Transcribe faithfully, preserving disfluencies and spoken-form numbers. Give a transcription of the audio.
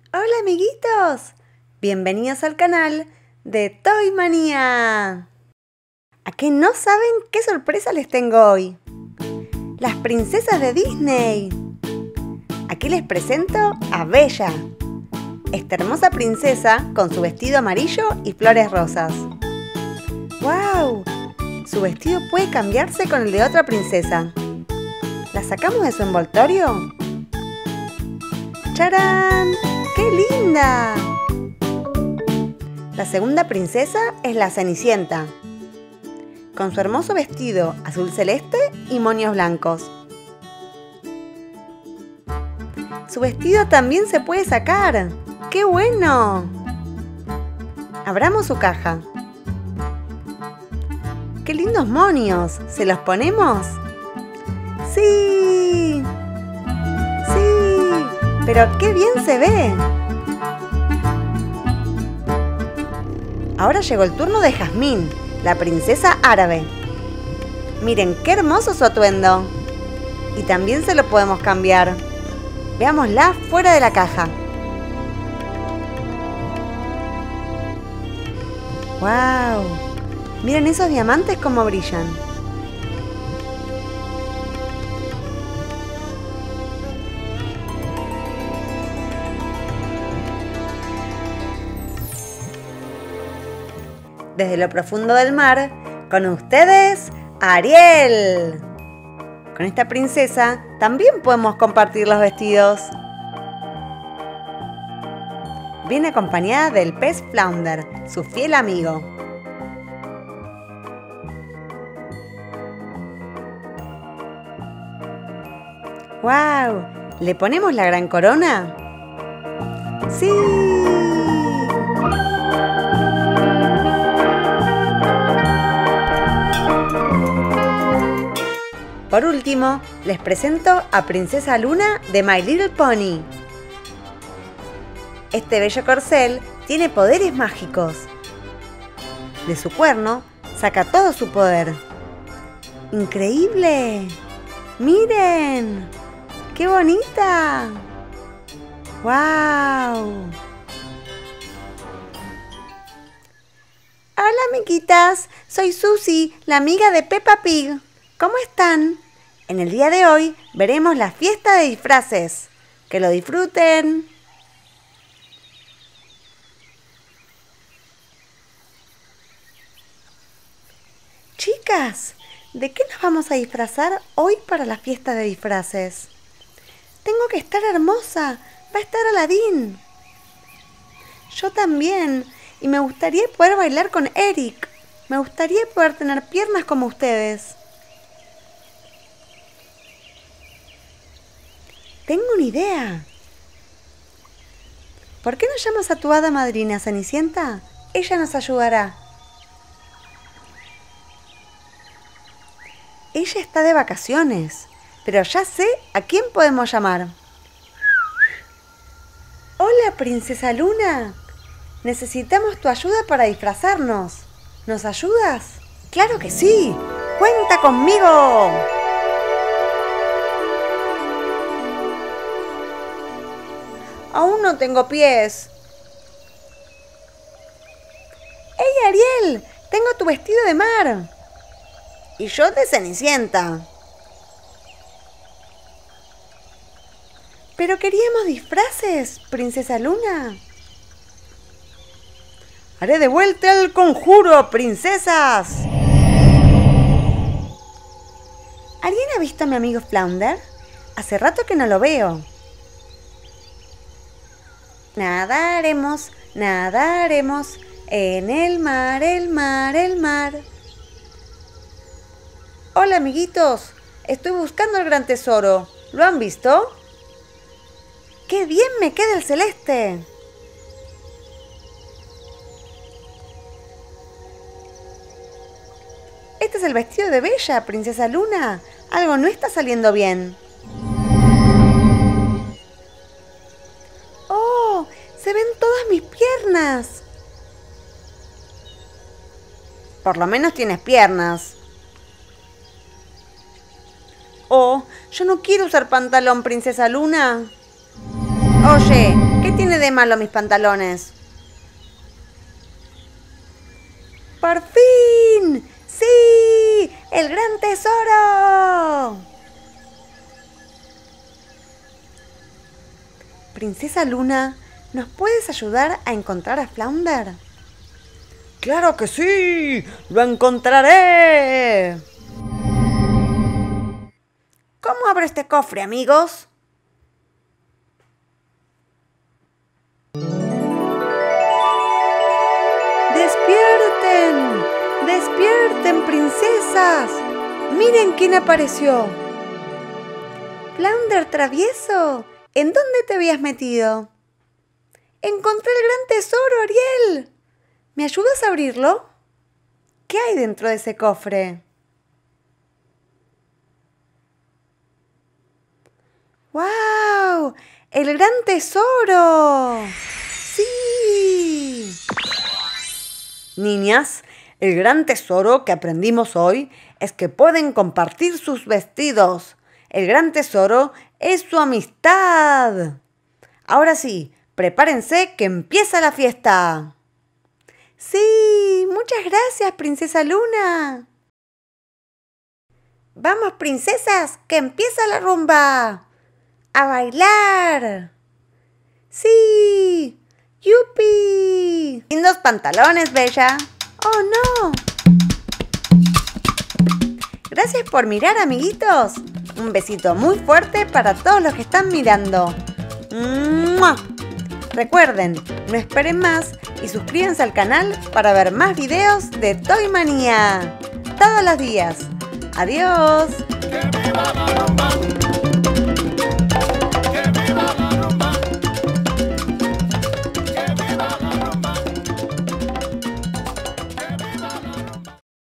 Hola amiguitos, bienvenidos al canal de Toy Manía. ¿A qué no saben qué sorpresa les tengo hoy? Las princesas de Disney. Aquí les presento a Bella, esta hermosa princesa con su vestido amarillo y flores rosas. ¡Wow! Su vestido puede cambiarse con el de otra princesa. ¿La sacamos de su envoltorio? ¡Charán! ¡Qué linda! La segunda princesa es la Cenicienta, con su hermoso vestido azul celeste y moños blancos. Su vestido también se puede sacar. ¡Qué bueno! Abramos su caja. ¡Qué lindos moños! ¿Se los ponemos? ¡Sí! ¡Sí! ¡Pero qué bien se ve! Ahora llegó el turno de Jazmín, la princesa árabe. Miren qué hermoso su atuendo. Y también se lo podemos cambiar. Veámosla fuera de la caja. ¡Wow! Miren esos diamantes cómo brillan. Desde lo profundo del mar, con ustedes, Ariel. Con esta princesa también podemos compartir los vestidos. Viene acompañada del pez Flounder, su fiel amigo. ¡Wow! ¿Le ponemos la gran corona? ¡Sí! Por último, les presento a Princesa Luna de My Little Pony. Este bello corcel tiene poderes mágicos. De su cuerno saca todo su poder. ¡Increíble! ¡Miren! ¡Qué bonita! ¡Wow! Hola amiguitas, soy Susie, la amiga de Peppa Pig. ¿Cómo están? En el día de hoy veremos la fiesta de disfraces. ¡Que lo disfruten! Chicas, ¿de qué nos vamos a disfrazar hoy para la fiesta de disfraces? Tengo que estar hermosa, va a estar Aladín. Yo también, y me gustaría poder bailar con Eric. Me gustaría poder tener piernas como ustedes. Tengo una idea. ¿Por qué no llamas a tu hada madrina, Cenicienta? Ella nos ayudará. Ella está de vacaciones, pero ya sé a quién podemos llamar. Hola, Princesa Luna. Necesitamos tu ayuda para disfrazarnos. ¿Nos ayudas? ¡Claro que sí! ¡Cuenta conmigo! Aún no tengo pies. ¡Hey, Ariel! Tengo tu vestido de mar. Y yo de Cenicienta. Pero queríamos disfraces, Princesa Luna. Haré de vuelta el conjuro, princesas. ¿Alguien ha visto a mi amigo Flounder? Hace rato que no lo veo. Nadaremos, nadaremos en el mar, el mar, el mar. Hola amiguitos, estoy buscando el gran tesoro. ¿Lo han visto? ¡Qué bien me queda el celeste! Este es el vestido de Bella, Princesa Luna. Algo no está saliendo bien. ¡Oh! ¡Se ven todas mis piernas! Por lo menos tienes piernas. Oh, yo no quiero usar pantalón, Princesa Luna. Oye, ¿qué tiene de malo mis pantalones? ¡Por fin! ¡Sí! ¡El gran tesoro! Princesa Luna, ¿nos puedes ayudar a encontrar a Flounder? ¡Claro que sí! ¡Lo encontraré! ¿Cómo abro este cofre, amigos? ¡Despierten! ¡Despierten, princesas! ¡Miren quién apareció! Flounder travieso, ¿en dónde te habías metido? ¡Encontré el gran tesoro, Ariel! ¿Me ayudas a abrirlo? ¿Qué hay dentro de ese cofre? ¡Wow! ¡El gran tesoro! ¡Sí! Niñas, el gran tesoro que aprendimos hoy es que pueden compartir sus vestidos. El gran tesoro es su amistad. Ahora sí, prepárense que empieza la fiesta. Sí, muchas gracias, Princesa Luna. Vamos, princesas, que empieza la rumba. ¡A bailar! ¡Sí! ¡Yupi! ¡Lindos pantalones, Bella! ¡Oh, no! Gracias por mirar, amiguitos. Un besito muy fuerte para todos los que están mirando. ¡Mua! Recuerden, no esperen más y suscríbanse al canal para ver más videos de Toy Manía. Todos los días. ¡Adiós!